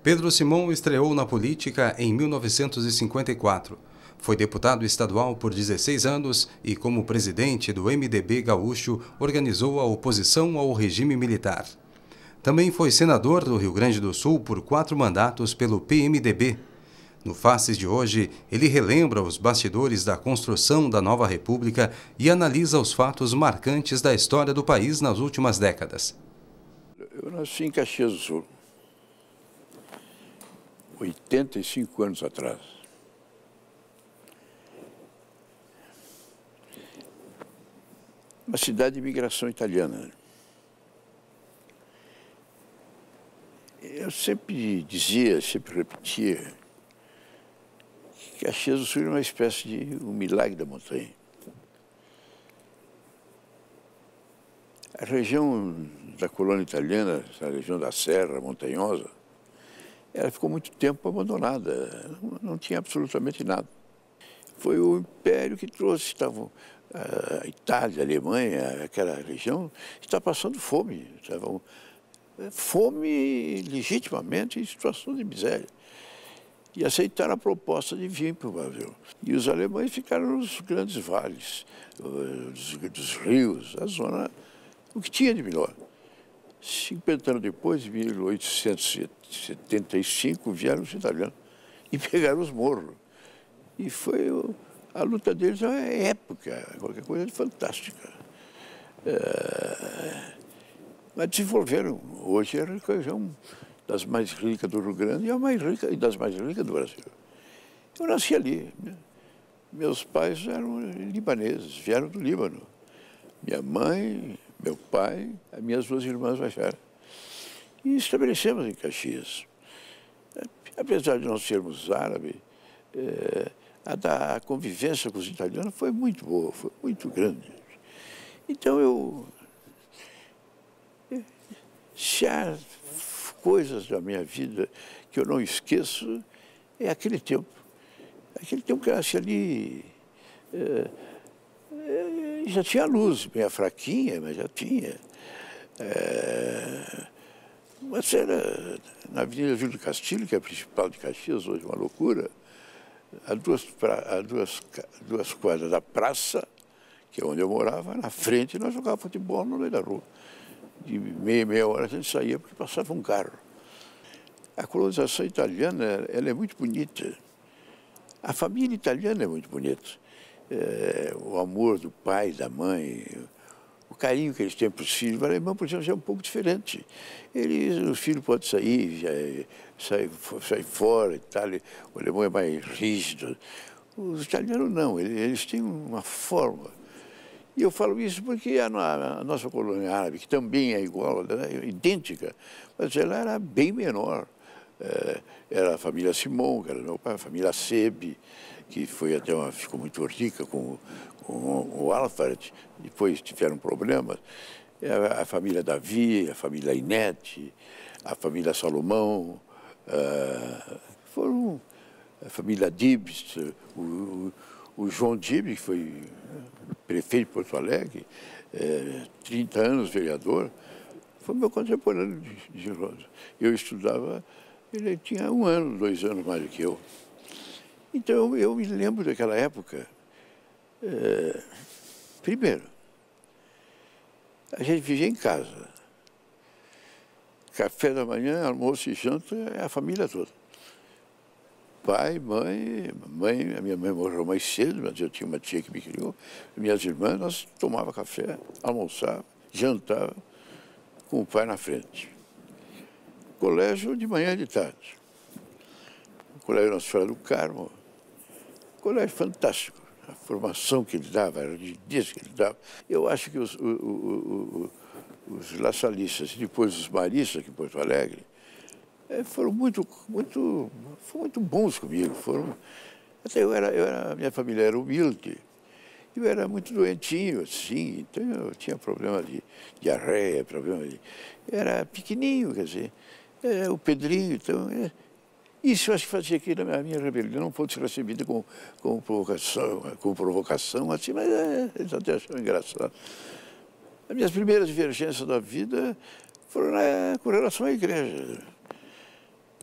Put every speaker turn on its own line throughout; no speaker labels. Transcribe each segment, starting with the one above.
Pedro Simão estreou na política em 1954. Foi deputado estadual por 16 anos e, como presidente do MDB gaúcho, organizou a oposição ao regime militar. Também foi senador do Rio Grande do Sul por 4 mandatos pelo PMDB. No Faces de hoje, ele relembra os bastidores da construção da nova república e analisa os fatos marcantes da história do país nas últimas décadas.
Eu nasci em Caxias do Sul, 85 anos atrás. Uma cidade de imigração italiana. Eu sempre dizia, sempre repetia, que Caxias do Sul é uma espécie de um milagre da montanha. A região da colônia italiana, a região da Serra Montanhosa, ela ficou muito tempo abandonada, não tinha absolutamente nada. Foi o Império que trouxe, estavam a Itália, a Alemanha, aquela região, está passando fome, estavam fome legitimamente em situação de miséria. E aceitaram a proposta de vir para o Brasil. E os alemães ficaram nos grandes vales, dos rios, a zona, o que tinha de melhor. 50 anos depois, em 1875, vieram os italianos e pegaram os morros. E foi a luta deles é uma época, qualquer coisa de fantástica. Mas desenvolveram. Hoje é a região das mais ricas do Rio Grande e a mais rica e das mais ricas do Brasil. Eu nasci ali. Meus pais eram libaneses, vieram do Líbano. Minha mãe, meu pai, as minhas 2 irmãs mais velhas. E estabelecemos em Caxias. Apesar de não sermos árabes, a convivência com os italianos foi muito boa, foi muito grande. Então se há coisas da minha vida que eu não esqueço, é aquele tempo. Aquele tempo que eu nasci ali, já tinha luz, meio fraquinha, mas já tinha. Mas era na Avenida Júlio Castilho, que é a principal de Caxias, hoje uma loucura, a duas quadras da praça, que é onde eu morava, na frente nós jogávamos futebol no meio da rua. De meia hora a gente saía porque passava um carro. A colonização italiana, ela é muito bonita. A família italiana é muito bonita. O amor do pai, da mãe, o carinho que eles têm para os filhos. O alemão, por exemplo, já é um pouco diferente. O filho pode sair, sair fora e tal. O alemão é mais rígido. Os italianos não, eles têm uma forma. E eu falo isso porque a nossa colônia árabe, que também é igual, é idêntica, mas ela era bem menor. Era a família Simão, que era meu pai, a família Sebe, que ficou muito rica com o Alfred, depois tiveram problemas. A família Davi, a família Inete, a família Salomão, foram a família Dibs, o João Dibs, que foi prefeito de Porto Alegre, 30 anos vereador, foi meu contemporâneo de Rosa. Eu estudava, ele tinha 1 ano, 2 anos mais do que eu. Então eu me lembro daquela época. Primeiro, a gente vivia em casa. Café da manhã, almoço e janta, é a família toda. Pai, mãe, a minha mãe morreu mais cedo, mas eu tinha uma tia que me criou. Minhas irmãs, nós tomávamos café, almoçávamos, jantávamos com o pai na frente. Colégio de manhã e de tarde. Colégio Nossa Senhora do Carmo. Colégio fantástico. A formação que ele dava, a rigidez que ele dava. Eu acho que os laçalistas e depois os maristas aqui em Porto Alegre foram muito bons comigo. Até minha família era humilde. Eu era muito doentinho, assim, então eu tinha problema de diarreia, era pequenininho, quer dizer, o Pedrinho, então... Isso eu acho que fazia que a minha rebelião não fosse recebida com provocação, assim, mas eles até acharam engraçado. As minhas primeiras divergências da vida foram com relação à igreja.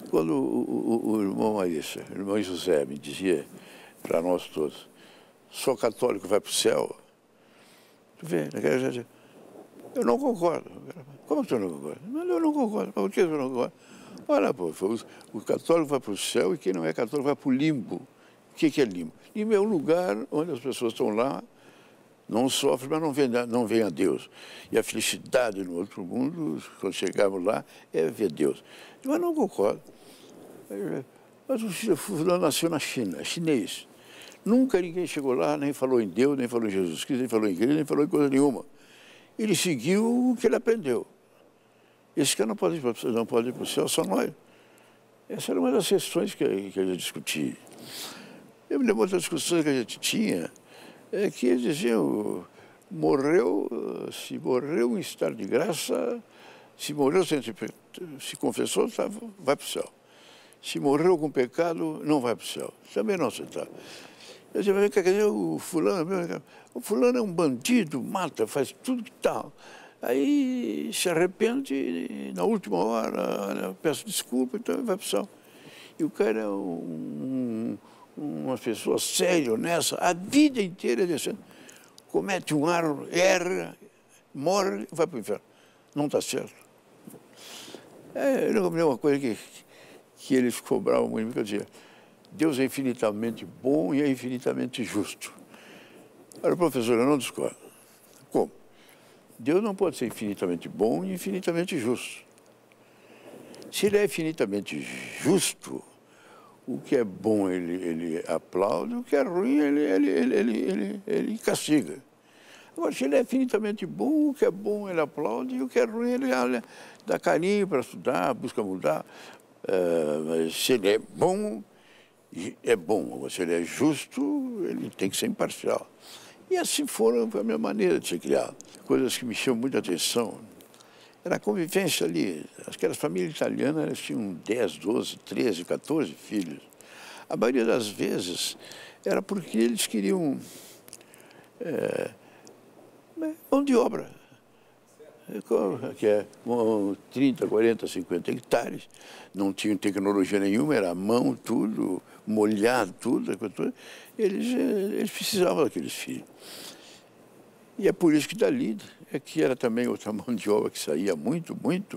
Quando o irmão Maísa, o irmão José me dizia para nós todos, só católico vai para o céu, tu vê, naquela gente, eu não concordo. Como tu não concorda? Não, eu não concordo. Por que você não concorda? Olha, pô, o católico vai para o céu e quem não é católico vai para o limbo. O que é limbo? Limbo é um lugar onde as pessoas estão lá, não sofrem, mas não veem a Deus. E a felicidade no outro mundo, quando chegarmos lá, é ver Deus. Mas não concordo. Mas o fulano nasceu na China, é chinês. Nunca ninguém chegou lá, nem falou em Deus, nem falou em Jesus Cristo, nem falou em igreja, nem falou em coisa nenhuma. Ele seguiu o que ele aprendeu. Esse cara não pode ir para o céu, só nós. Essa era uma das questões que a gente discutia. Eu me lembro das discussões que a gente tinha, que eles diziam, se morreu em estado de graça, se morreu sem se confessou, vai para o céu. Se morreu com pecado, não vai para o céu. Também não aceitava. Eu dizia, quer dizer, o fulano é um bandido, mata, faz tudo que tal. Aí se arrepende e na última hora peço desculpa, então vai para o céu. E o cara é uma pessoa séria, honesta, a vida inteira descendo. Comete um erro, erra, morre e vai para o inferno. Não está certo. Eu lembro uma coisa que eles cobravam muito, que eu dizia, Deus é infinitamente bom e é infinitamente justo. Olha, professor, eu não discordo. Como? Deus não pode ser infinitamente bom e infinitamente justo. Se ele é infinitamente justo, o que é bom ele aplaude, o que é ruim ele castiga. Agora, se ele é infinitamente bom, o que é bom ele aplaude e o que é ruim ele dá carinho para estudar, busca mudar. Mas se ele é bom, se ele é justo, ele tem que ser imparcial. E assim foi a minha maneira de ser criado. Coisas que me chamam muita atenção era a convivência ali. Aquelas famílias italianas, elas tinham 10, 12, 13, 14 filhos. A maioria das vezes era porque eles queriam mão de obra. Que é 30, 40, 50 hectares, não tinham tecnologia nenhuma, era mão, tudo, molhado, tudo. Eles precisavam daqueles filhos. E é por isso que dali é que era também outra mão de obra que saía muito,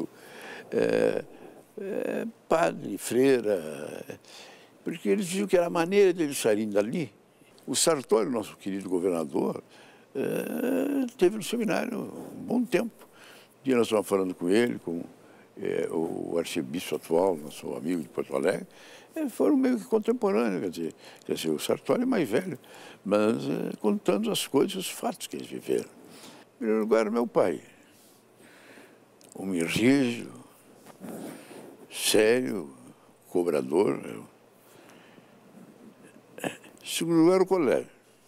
padre, freira, porque eles diziam que era a maneira deles saírem dali. O Sartori, nosso querido governador, teve no seminário um bom tempo. Um dia nós estávamos falando com ele, com o arcebispo atual, nosso amigo de Porto Alegre, foram meio que contemporâneos, quer dizer, o Sartori é mais velho, mas contando as coisas, os fatos que eles viveram. Em primeiro lugar, meu pai, homem rígido, sério, cobrador. Em segundo lugar, o colégio.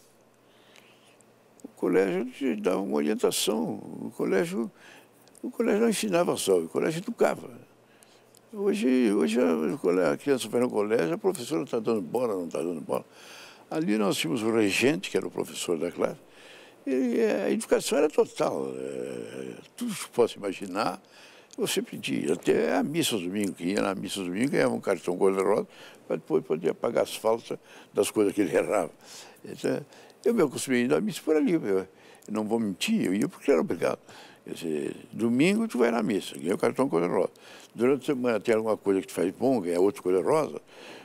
O colégio te dava uma orientação, o colégio não ensinava só, o colégio educava. Hoje a criança vai no colégio, a professora está dando bola, não está dando bola. Ali nós tínhamos o regente, que era o professor da classe, e a educação era total. Tudo que possa imaginar, você pedia. Até a missa domingo, que ia na missa domingo, ganhava um cartão cor-de-rosa, para depois poder pagar as faltas das coisas que ele errava. Então, eu me acostumei a ir na missa por ali. Eu não vou mentir, eu ia porque era obrigado. Quer dizer, domingo tu vai na missa, ganha o cartão cor-de-rosa. Durante a semana tem alguma coisa que tu faz bom, ganha outra cor-de-rosa.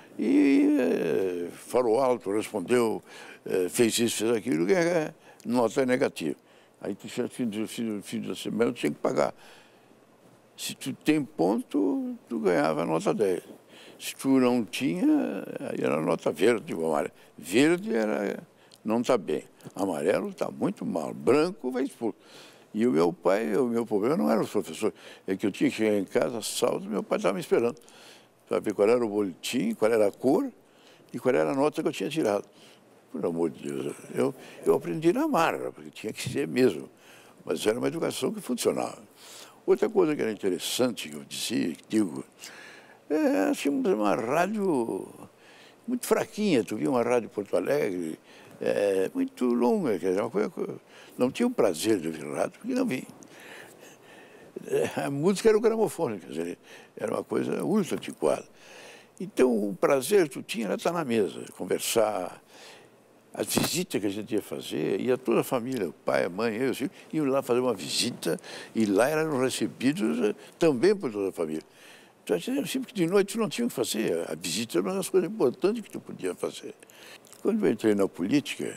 E falou alto, respondeu, fez isso, fez aquilo, ganha nota negativa. Aí tu fim da semana tu tinha que pagar. Se tu tem ponto, tu ganhava nota 10. Se tu não tinha, aí era nota verde, tipo amarelo. Verde não está bem. Amarelo está muito mal. Branco vai expulso. E o meu pai, o meu problema não era os professores, é que eu tinha que chegar em casa, saldo, meu pai estava me esperando para ver qual era o boletim, qual era a cor e qual era a nota que eu tinha tirado. Por amor de Deus, eu aprendi na marra, porque tinha que ser mesmo, mas era uma educação que funcionava. Outra coisa que era interessante, que eu dizia, que digo, tínhamos uma rádio muito fraquinha, tu via uma rádio em Porto Alegre, muito longa, quer dizer, uma coisa, não tinha o prazer de ouvir rádio, porque não vi. A música era o gramofone, quer dizer, era uma coisa ultra antiquada. Então, o prazer que tu tinha era estar na mesa, conversar. As visitas que a gente ia fazer, ia toda a família, o pai, a mãe, eu, assim, iam lá fazer uma visita e lá eram recebidos também por toda a família. Então, sempre que de noite tu não tinha o que fazer, a visita era uma das coisas importantes que tu podia fazer. Quando eu entrei na política,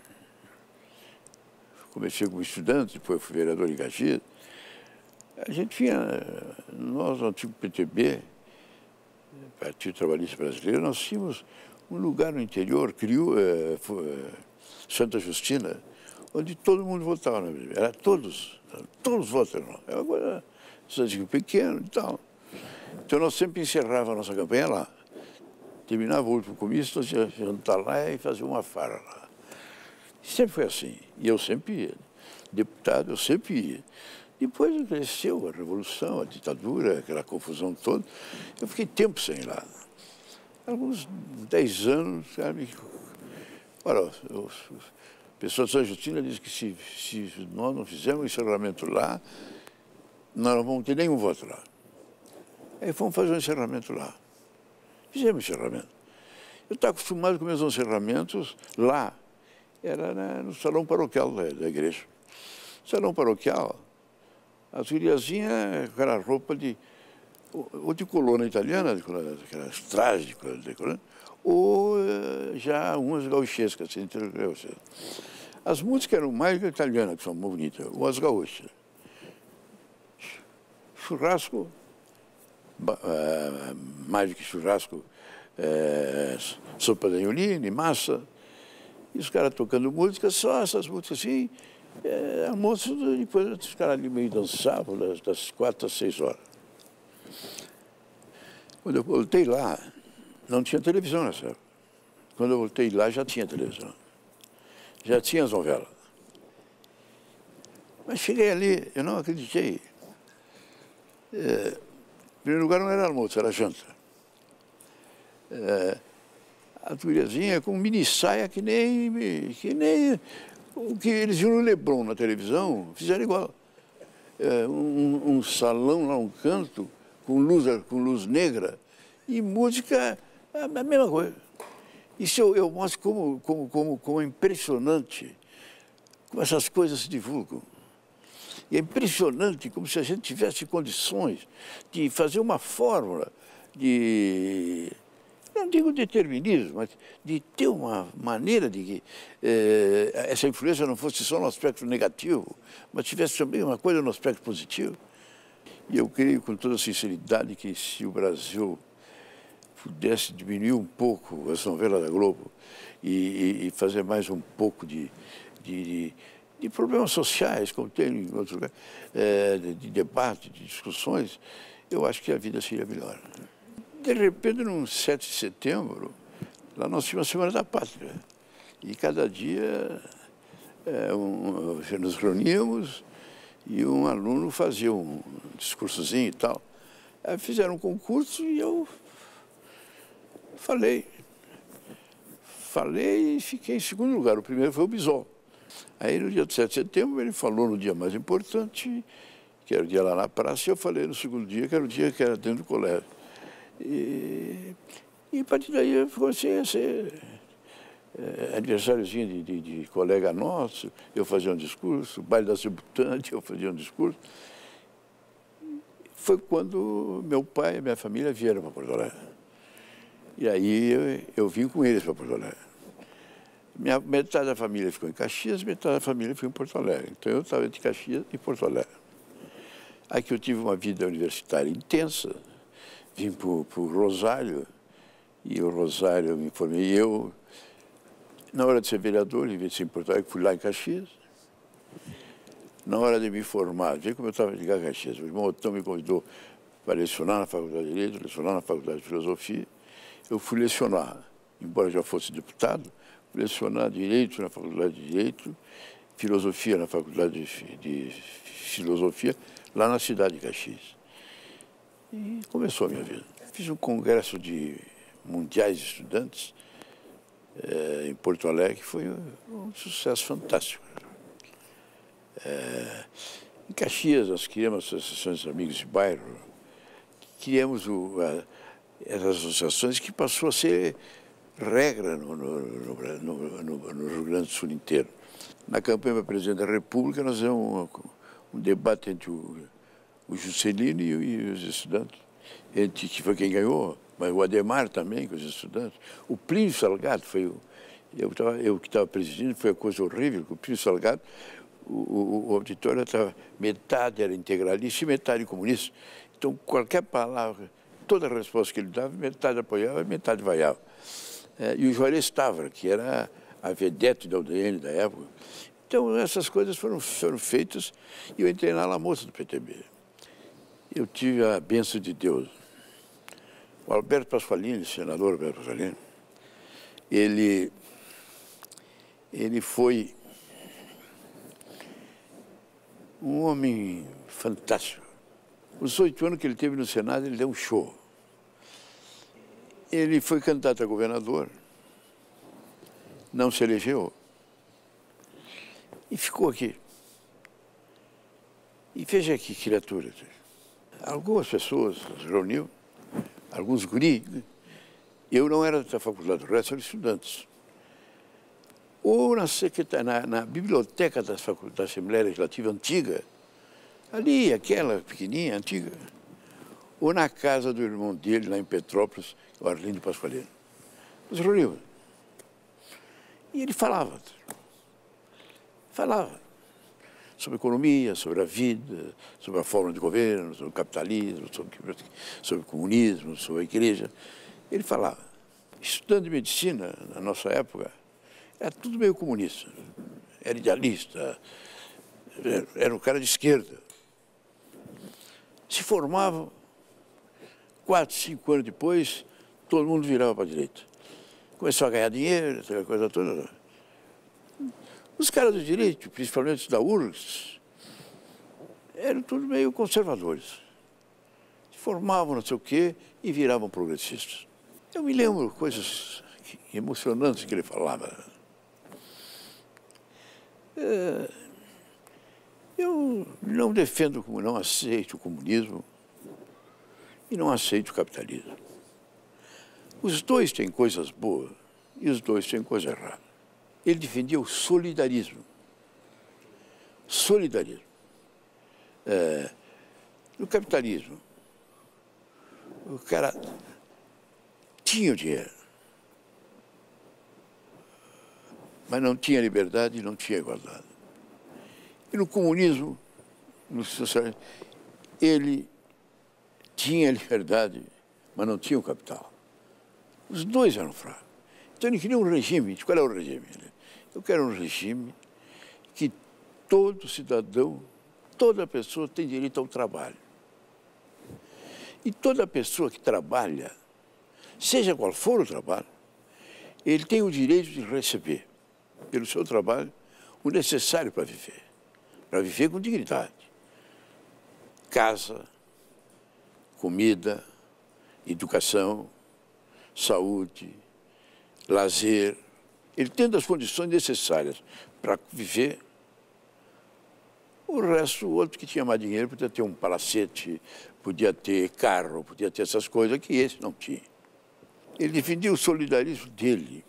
comecei como estudante, depois fui vereador em Caxias, a gente tinha, nós, no antigo PTB, Partido Trabalhista Brasileiro, nós tínhamos um lugar no interior, criou Santa Justina, onde todo mundo votava na MDB. Era todos votavam. Era uma coisa, cidade pequena e tal. Então nós sempre encerrávamos a nossa campanha lá. Terminava o último comício, nós íamos jantar lá e fazer uma farra lá. Sempre foi assim. E eu sempre ia. Deputado, eu sempre ia. Depois cresceu a Revolução, a ditadura, aquela confusão toda. Eu fiquei tempo sem ir lá. Alguns 10 anos, sabe? Olha, o pessoal de Santa Justina diz que se nós não fizermos o encerramento lá, nós não vamos ter nenhum voto lá. Aí fomos fazer um encerramento lá. Fizemos encerramento. Eu estava acostumado com meus encerramentos lá. Era no salão paroquial da igreja. Salão paroquial, as guriazinhas com aquela roupa ou de colônia italiana, aquelas trajes de colônia, ou já umas gauchescas, assim, as músicas eram mais italianas, que são bonitas, ou as gaúchas. Churrasco, mais do que churrasco, sopa de ioline, massa, e os caras tocando música, só essas músicas assim, almoço, depois os caras ali meio dançavam, das 4 às 6 horas. Quando eu voltei lá, não tinha televisão nessa época. Quando eu voltei lá, já tinha televisão. Já tinha as novelas. Mas cheguei ali, eu não acreditei. Em primeiro lugar, não era almoço, era janta. A guriazinha com mini saia que nem o que eles viram no Leblon na televisão, fizeram igual. Um salão lá, um canto, com luz negra, e música, a mesma coisa. Isso eu mostro como é impressionante como essas coisas se divulgam. E é impressionante como se a gente tivesse condições de fazer uma fórmula de, não digo determinismo, mas de ter uma maneira de que essa influência não fosse só no aspecto negativo, mas tivesse também uma coisa no aspecto positivo. E eu creio com toda sinceridade que se o Brasil pudesse diminuir um pouco as novelas da Globo e fazer mais um pouco de problemas sociais, como tem em outros lugares, de debate, de discussões, eu acho que a vida seria melhor. De repente, no 7 de setembro, lá nós tínhamos a Semana da Pátria. E cada dia nos reuníamos e um aluno fazia um discursozinho e tal. Aí fizeram um concurso e eu falei e fiquei em segundo lugar. O primeiro foi o Bisol. Aí no dia 7 de setembro ele falou no dia mais importante, que era o dia lá na praça, e eu falei no segundo dia, que era o dia que era dentro do colégio. E a partir daí eu comecei a ser aniversáriozinho de colega nosso, eu fazia um discurso, baile da debutante, eu fazia um discurso. Foi quando meu pai e minha família vieram para Porto Alegre. E aí eu vim com eles para Porto Alegre. Metade da família ficou em Caxias, metade da família ficou em Porto Alegre. Então eu estava entre Caxias e Porto Alegre. Aí que eu tive uma vida universitária intensa, vim para o Rosário, e o Rosário eu me formei. Na hora de ser vereador, em vez de ser em Porto Alegre, fui lá em Caxias. Na hora de me formar, vê como eu estava ligado a Caxias. O irmão Otão me convidou para lecionar na Faculdade de Direito, lecionar na Faculdade de Filosofia. Eu fui lecionar, embora já fosse deputado, fui lecionar Direito na Faculdade de Direito, Filosofia na Faculdade de Filosofia, lá na cidade de Caxias. E começou a minha vida. Fiz um congresso de mundiais de estudantes em Porto Alegre, que foi um sucesso fantástico. Em Caxias, nós criamos associações de amigos de bairro, criamos essas associações que passou a ser regra no Rio Grande do Sul inteiro. Na campanha para presidente da República, nós fizemos um debate entre o Juscelino e os estudantes, que foi quem ganhou, mas o Adhemar também, com os estudantes. O Plínio Salgado, eu que estava presidindo, foi uma coisa horrível, que o Plínio Salgado, o auditório estava, metade era integralista e metade comunista. Então, qualquer palavra, toda a resposta que ele dava, metade apoiava e metade vaiava. E o Juarez Távora, que era a vedete da UDN da época. Então, essas coisas foram feitas e eu entrei na moça do PTB. Eu tive a bênção de Deus. O Alberto Pasqualini, senador Alberto Pasqualini, ele foi um homem fantástico. Os 8 anos que ele teve no Senado, ele deu um show. Ele foi candidato a governador, não se elegeu e ficou aqui. E veja que criatura. Algumas pessoas se reuniu, alguns guris. Eu não era da faculdade, o resto eram estudantes. Ou na biblioteca da Assembleia Legislativa antiga, ali, aquela pequenininha, antiga, ou na casa do irmão dele, lá em Petrópolis, o Arlindo Pasqualini. Nos reuniu. E ele falava sobre economia, sobre a vida, sobre a forma de governo, sobre o capitalismo, sobre o comunismo, sobre a igreja. Ele falava. Estudante de medicina, na nossa época, era tudo meio comunista. Era idealista, era um cara de esquerda. Se formavam, 4, 5 anos depois, todo mundo virava para a direita. Começou a ganhar dinheiro, aquela coisa toda. Os caras do direito, principalmente da URGS, eram tudo meio conservadores. Se formavam não sei o quê e viravam progressistas. Eu me lembro coisas emocionantes que ele falava. Eu não defendo, não aceito o comunismo e não aceito o capitalismo. Os dois têm coisas boas e os dois têm coisas erradas. Ele defendia o solidarismo. Solidarismo. No capitalismo, o cara tinha o dinheiro, mas não tinha liberdade e não tinha igualdade. E no comunismo, no socialismo, ele tinha liberdade, mas não tinha o capital. Os dois eram fracos. Então ele queria um regime. Qual é o regime? Eu quero um regime que todo cidadão, toda pessoa tem direito ao trabalho. E toda pessoa que trabalha, seja qual for o trabalho, ele tem o direito de receber, pelo seu trabalho, o necessário para viver com dignidade. Casa, comida, educação, saúde, lazer. Ele tendo as condições necessárias para viver, o resto, o outro que tinha mais dinheiro, podia ter um palacete, podia ter carro, podia ter essas coisas que esse não tinha. Ele defendia o solidarismo dele,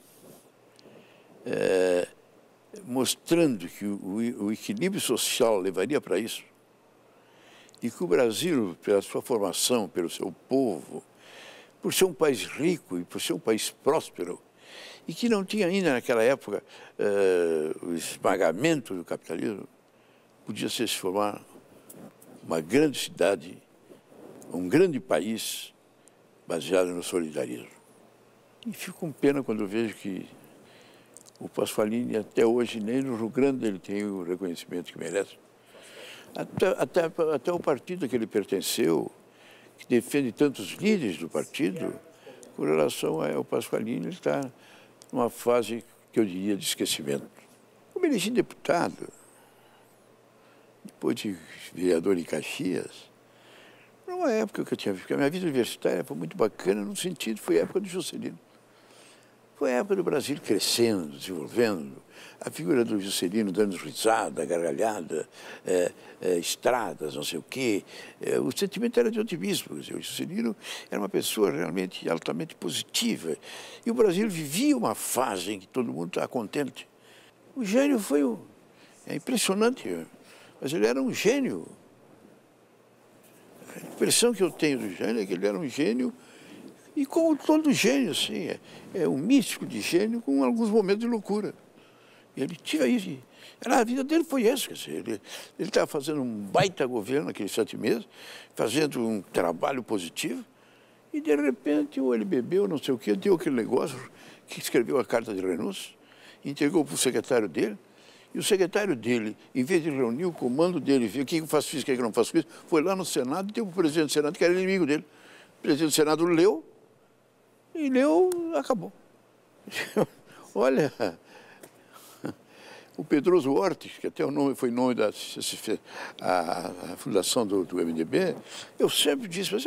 mostrando que o equilíbrio social levaria para isso, e que o Brasil, pela sua formação, pelo seu povo, por ser um país rico e por ser um país próspero, e que não tinha ainda naquela época o esmagamento do capitalismo, podia se formar uma grande cidade, um grande país baseado no solidarismo. E fico com pena quando eu vejo que o Pasqualini, até hoje, nem no Rio Grande ele tem o reconhecimento que merece. Até o partido a que ele pertenceu, que defende tantos líderes do partido, com relação ao Pasqualini, ele está numa fase que eu diria de esquecimento. Como elegi deputado, depois de vereador em Caxias, numa época que eu tinha visto, a minha vida universitária foi muito bacana, no sentido, foi a época do Juscelino. foi a época do Brasil crescendo, desenvolvendo, a figura do Juscelino dando risada, gargalhada, estradas, não sei o quê. O sentimento era de otimismo. O Juscelino era uma pessoa realmente altamente positiva. E o Brasil vivia uma fase em que todo mundo estava contente. O gênio foi é impressionante, mas ele era um gênio. A impressão que eu tenho do gênio é que ele era um gênio, e como todo gênio, assim, é um místico de gênio com alguns momentos de loucura. Ele tinha isso. A vida dele foi essa. Ele estava fazendo um baita governo naqueles 7 meses, fazendo um trabalho positivo, e de repente ou ele bebeu, não sei o quê, deu aquele negócio, que escreveu a carta de renúncia, entregou para o secretário dele, e o secretário dele, em vez de reunir o comando dele, ver o que eu faço isso, o que eu não faço isso, foi lá no Senado e deu para o presidente do Senado, que era inimigo dele. O presidente do Senado leu, e leu, acabou. Olha, o Pedroso Ortiz, que até o nome foi nome da a fundação do MDB, eu sempre disse, mas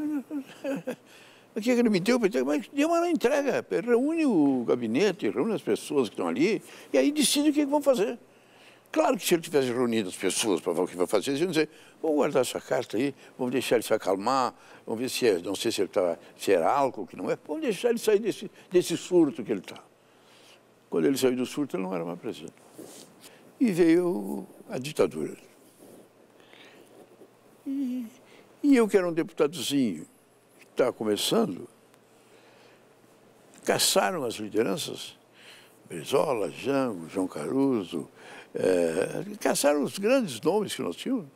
o que ele me deu? Mas deu uma entrega, reúne o gabinete, reúne as pessoas que estão ali, e aí decide o que vão fazer. Claro que se ele tivesse reunido as pessoas para ver o que vai fazer, eles iam dizer, vamos guardar essa carta aí, vamos deixar ele se acalmar, vamos ver se não sei se era álcool, que não é, vamos deixar ele sair desse surto que ele está. Quando ele saiu do surto, ele não era mais presidente. E veio a ditadura. E eu, que era um deputadozinho, que estava começando, caçaram as lideranças, Brizola, Jango, João Caruso, caçaram os grandes nomes que nós tínhamos.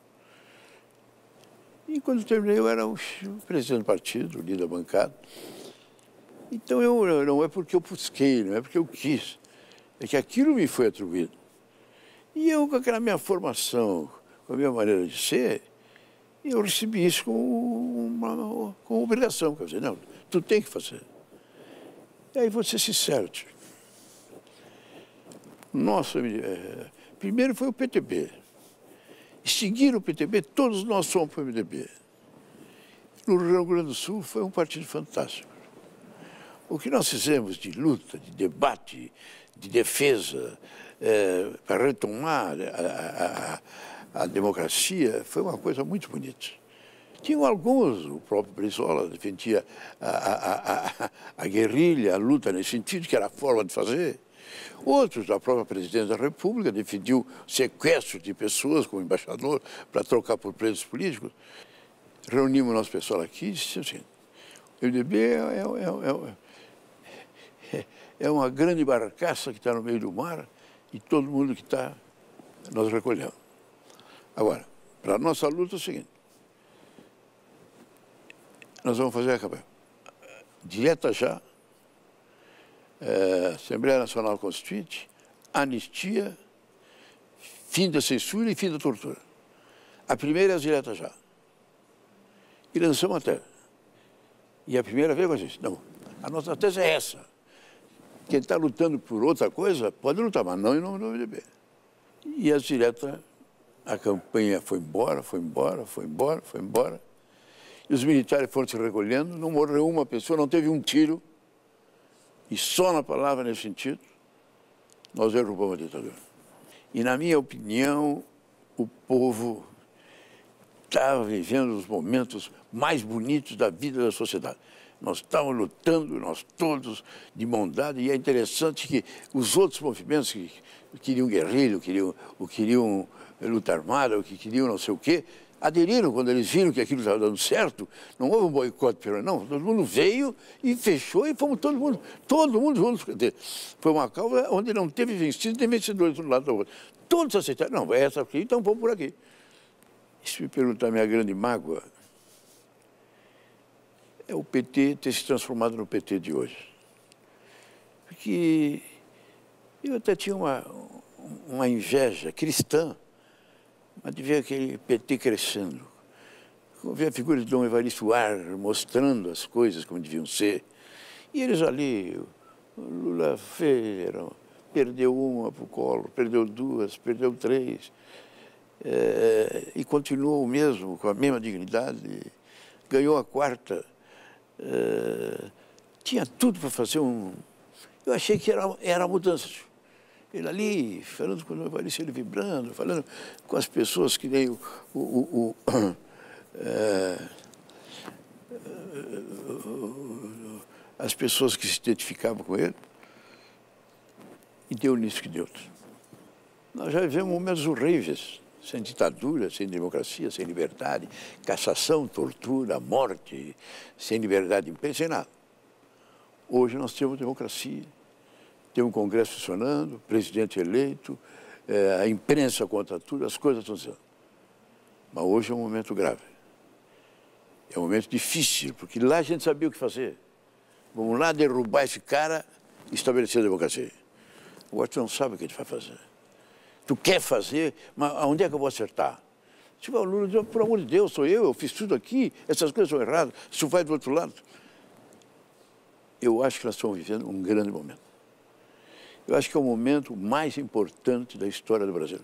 E quando terminei, eu era o presidente do partido, o líder da bancada. Então, não é porque eu busquei, não é porque eu quis, é que aquilo me foi atribuído. E eu, com aquela minha formação, com a minha maneira de ser, eu recebi isso com obrigação. Quer dizer, não, tu tem que fazer. E aí vou ser sincero, tio. Nossa, primeiro foi o PTB. Seguiram o PTB, todos nós somos para o MDB. No Rio Grande do Sul foi um partido fantástico. O que nós fizemos de luta, de debate, de defesa, para retomar a democracia, foi uma coisa muito bonita. Tinham alguns, o próprio Brizola defendia a guerrilha, a luta nesse sentido, que era a forma de fazer. Outros, a própria presidência da República, defendiu sequestro de pessoas como embaixador para trocar por presos políticos. Reunimos o nosso pessoal aqui e dissemos assim, o MDB é uma grande barcaça que está no meio do mar e todo mundo que está, nós recolhemos. Agora, para a nossa luta é o seguinte, nós vamos fazer a campanha direta já, Assembleia Nacional Constituinte, anistia, fim da censura e fim da tortura. A primeira é as diretas já. E lançamos a tese. E a primeira vez nós disse, não, a nossa tese é essa. Quem está lutando por outra coisa, pode lutar, mas não em nome do MDB. E as diretas, a campanha foi embora, foi embora, foi embora, foi embora. E os militares foram se recolhendo, não morreu uma pessoa, não teve um tiro. E só na palavra nesse sentido, nós derrubamos a ditadura. E, na minha opinião, o povo estava vivendo os momentos mais bonitos da vida da sociedade. Nós estávamos lutando, nós todos, de mão dada, e é interessante que os outros movimentos que queriam guerrilha, queriam luta armada, ou que queriam não sei o quê, aderiram quando eles viram que aquilo estava dando certo. Não houve um boicote peruano, não. Todo mundo veio e fechou e fomos todo mundo juntos. Foi uma causa onde não teve vencido nem vencedores de um lado do outro. Todos aceitaram. Não, é essa aqui, então vamos por aqui. E se me perguntar a minha grande mágoa, é o PT ter se transformado no PT de hoje. Porque eu até tinha uma inveja cristã, mas de ver aquele PT crescendo, ver a figura de Dom Evaristo Ar mostrando as coisas como deviam ser. E eles ali, o Lula perdeu uma para o Collor, perdeu duas, perdeu três, e continuou o mesmo, com a mesma dignidade, ganhou a quarta. Tinha tudo para fazer Eu achei que era a mudança. Ele ali, falando com o Evaristo, ele vibrando, falando com as pessoas que nem as pessoas que se identificavam com ele, e deu nisso que deu. Nós já vivemos momentos horríveis, sem ditadura, sem democracia, sem liberdade, cassação, tortura, morte, sem liberdade de imprensa, sem nada. Hoje nós temos democracia, temos um Congresso funcionando, presidente eleito, a imprensa contra tudo, as coisas estão sendo. Mas hoje é um momento grave. É um momento difícil, porque lá a gente sabia o que fazer. Vamos lá derrubar esse cara e estabelecer a democracia. Agora tu não sabe o que a gente vai fazer. Tu quer fazer, mas onde é que eu vou acertar? Tipo, o Lula diz, por amor de Deus, sou eu fiz tudo aqui, essas coisas são erradas, se tu vai do outro lado. Eu acho que nós estamos vivendo um grande momento. Eu acho que é o momento mais importante da história do Brasil.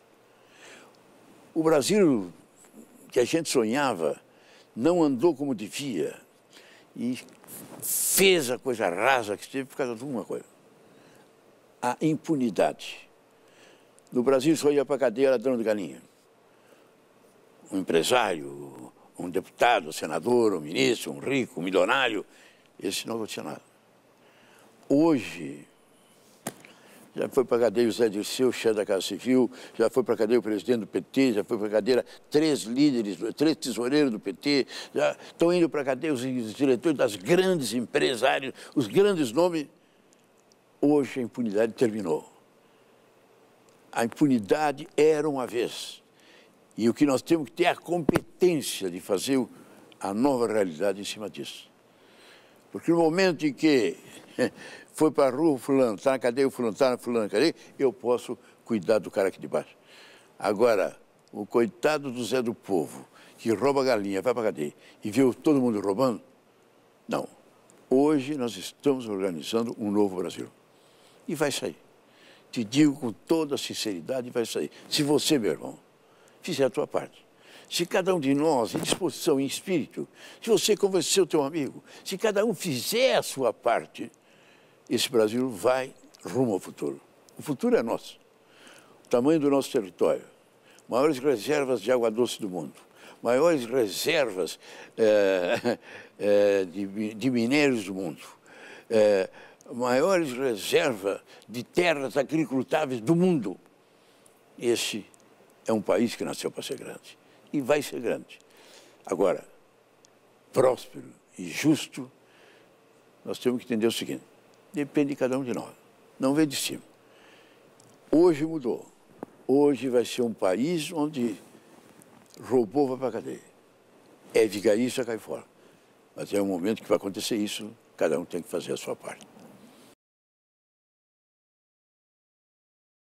O Brasil que a gente sonhava não andou como devia e fez a coisa rasa que esteve por causa de uma coisa. A impunidade. No Brasil só ia para a cadeia ladrão de galinha. Um empresário, um deputado, um senador, um ministro, um rico, um milionário, esse não tinha nada. Hoje, já foi para a cadeia o Zé Dirceu, chefe da Casa Civil, já foi para a cadeia o presidente do PT, já foi para a cadeia 3 líderes, 3 tesoureiros do PT, já estão indo para a cadeia os diretores das grandes empresários, os grandes nomes. Hoje a impunidade terminou. A impunidade era uma vez. E o que nós temos que ter é a competência de fazer a nova realidade em cima disso. Porque no momento em que foi para a rua, fulano, está na cadeia, o fulano, está na fulano, na cadeia, eu posso cuidar do cara aqui de baixo. Agora, o coitado do Zé do Povo, que rouba galinha, vai para a cadeia e vê todo mundo roubando, não. Hoje nós estamos organizando um novo Brasil. E vai sair. Te digo com toda a sinceridade, vai sair. Se você, meu irmão, fizer a tua parte. Se cada um de nós, em disposição, em espírito, se você convencer o teu amigo, se cada um fizer a sua parte, esse Brasil vai rumo ao futuro. O futuro é nosso. O tamanho do nosso território, maiores reservas de água doce do mundo, maiores reservas de minérios do mundo, maiores reservas de terras agricultáveis do mundo. Esse é um país que nasceu para ser grande e vai ser grande. Agora, próspero e justo, nós temos que entender o seguinte, depende de cada um de nós, não vem de cima. Hoje mudou. Hoje vai ser um país onde roubou vai para a cadeia. É vigarista, cai fora. Mas é um momento que vai acontecer isso, cada um tem que fazer a sua parte.